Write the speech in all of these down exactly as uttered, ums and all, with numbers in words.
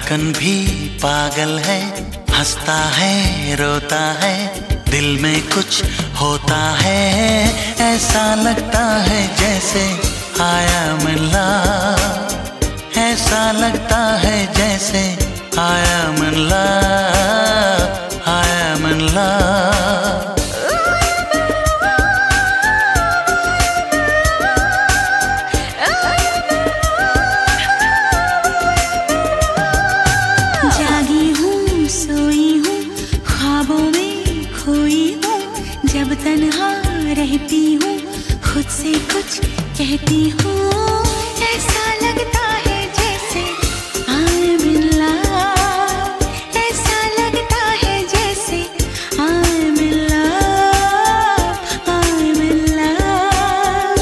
धड़कन भी पागल है, हंसता है रोता है, दिल में कुछ होता है, ऐसा लगता है जैसे आया मिला, ऐसा लगता है जैसे आया मिला, आया मिला। जागी हूँ सोई हूँ ख्वाबों में खोई हूँ, जब तन्हा रहती हूँ खुद से कुछ कहती हूँ, ऐसा लगता है जैसे I'm in love, ऐसा लगता है जैसे I'm in love, I'm in love।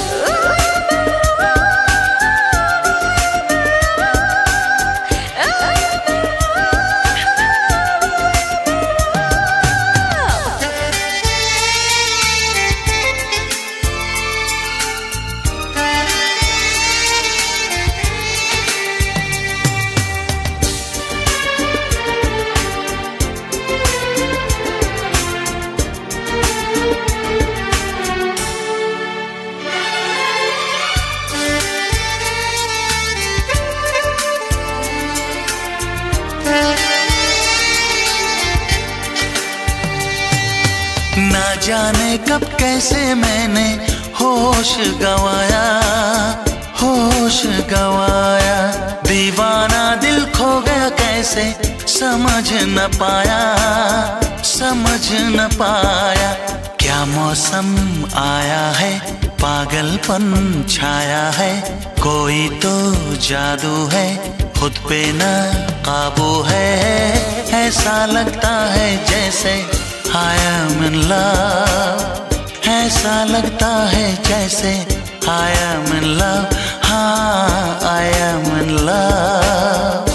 ना जाने कब कैसे मैंने होश गवाया, होश गवाया, दीवाना दिल खो गया कैसे समझ न पाया, समझ न पाया। क्या मौसम आया है, पागलपन छाया है, कोई तो जादू है, खुद पे न काबू है, ऐसा लगता है जैसे I am in love, ऐसा लगता है जैसे I am in love, हाँ I am in love।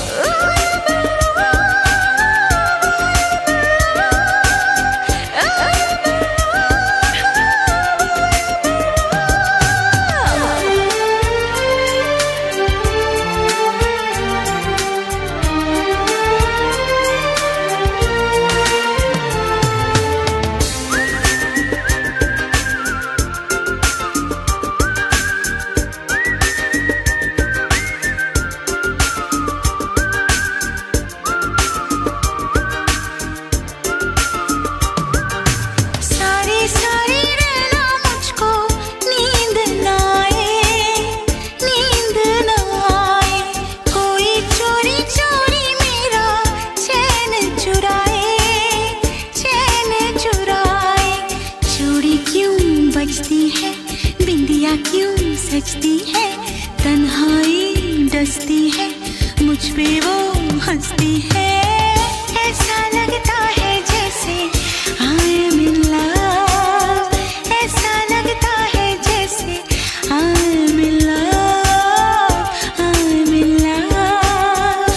बिंदिया क्यों सजती है, तन्हाई डसती है, मुझ पे वो हंसती है, ऐसा लगता है जैसे I am in love, ऐसा लगता है जैसे I am in love, I am in love।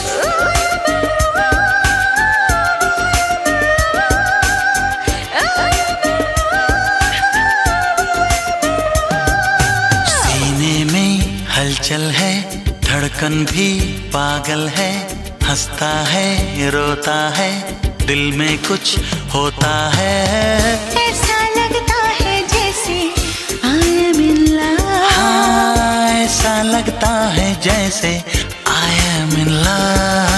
हलचल है, धड़कन भी पागल है, हंसता है रोता है, दिल में कुछ होता है, ऐसा लगता है जैसे I am in love, हाँ ऐसा लगता है जैसे I am in love।